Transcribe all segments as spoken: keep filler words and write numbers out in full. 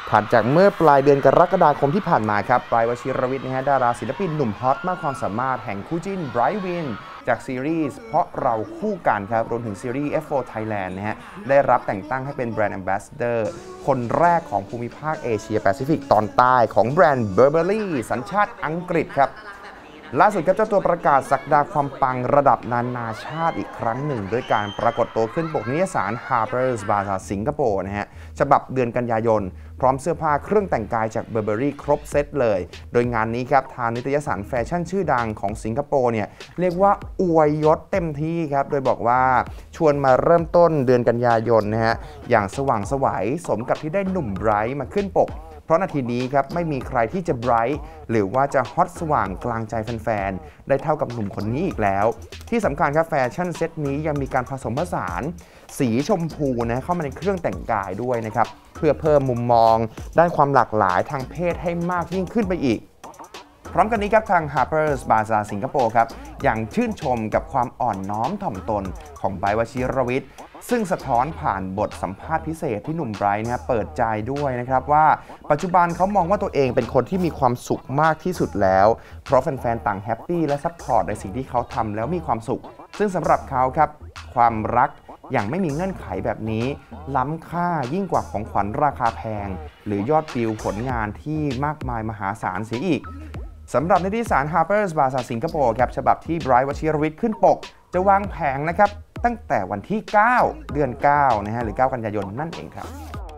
ถัดจากเมื่อปลายเดือนกรกฎาคมที่ผ่านมาครับไบรท์ วชิรวิทย์นะฮะดาราศิลปินหนุ่มฮอตมากความสามารถแห่งคู่จิ้นไบรท์วินจากซีรีส์เพราะเราคู่กันครับรวมถึงซีรีส์ เอฟ โฟร์ Thailand นะฮะได้รับแต่งตั้งให้เป็นแบรนด์ Ambassador คนแรกของภูมิภาคเอเชียแปซิฟิกตอนใต้ของแบรนด์ Burberry สัญชาติอังกฤษครับล่าสุดครับเจ้าตัวประกาศศักดาความปังระดับนานาชาติอีกครั้งหนึ่งด้วยการปรากฏตัวขึ้นปกนิตยสาร Harper's Bazaar สิงคโปร์นะฮะฉบับเดือนกันยายนพร้อมเสื้อผ้าเครื่องแต่งกายจาก Burberry ครบเซตเลยโดยงานนี้ครับทางนิตยสารแฟชั่นชื่อดังของสิงคโปร์เนี่ยเรียกว่าอวยยศเต็มที่ครับโดยบอกว่าชวนมาเริ่มต้นเดือนกันยายนนะฮะอย่างสว่างไสวสมกับที่ได้หนุ่มไบรท์มาขึ้นปกเพราะนาทีนี้ครับไม่มีใครที่จะไบรท์หรือว่าจะฮอตสว่างกลางใจแฟนๆได้เท่ากับหนุ่มคนนี้อีกแล้วที่สำคัญครับแฟชั่นเซตนี้ยังมีการผสมผสานสีชมพูนะเข้ามาในเครื่องแต่งกายด้วยนะครับเพื่อเพิ่มมุมมองด้านความหลากหลายทางเพศให้มากยิ่งขึ้นไปอีกพร้อมกันนี้ครับทาง Harper's Bazaar สิงคโปร์ครับอย่างชื่นชมกับความอ่อนน้อมถ่อมตนของไบรท์ วชิรวิทย์ซึ่งสะท้อนผ่านบทสัมภาษณ์พิเศษที่หนุ่มไบรท์นะเปิดใจด้วยนะครับว่าปัจจุบันเขามองว่าตัวเองเป็นคนที่มีความสุขมากที่สุดแล้วเพราะแฟนๆต่างแฮปปี้และซัพพอร์ตในสิ่งที่เขาทำแล้วมีความสุขซึ่งสำหรับเขาครับความรักอย่างไม่มีเงื่อนไขแบบนี้ล้ำค่ายิ่งกว่าของขวัญราคาแพงหรือยอดวิวผลงานที่มากมายมหาศาลเสียอีกสำหรับนิตยสาร Harper's Bazaar สิงคโปร์ครับฉบับที่ไบรท์ วชิรวิทย์ขึ้นปกจะวางแผงนะครับตั้งแต่วันที่เก้าเดือนเก้านะฮะหรือเก้ากันยายนนั่นเองครับ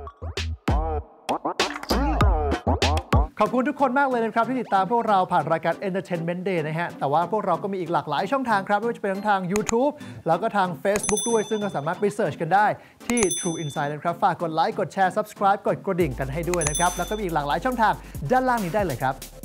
ขอบคุณทุกคนมากเลยนะครับที่ติดตามพวกเราผ่านรายการ Entertainment Day นะฮะแต่ว่าพวกเราก็มีอีกหลากหลายช่องทางครับไม่ว่าจะเป็นทั้งทาง YouTube แล้วก็ทาง Facebook ด้วยซึ่งก็สามารถไปเสิร์ชกันได้ที่ True Insight นะครับฝากกดไลค์กดแชร์ Subscribe กดกระดิ่งกันให้ด้วยนะครับแล้วก็มีอีกหลากหลายช่องทางด้านล่างนี้ได้เลยครับ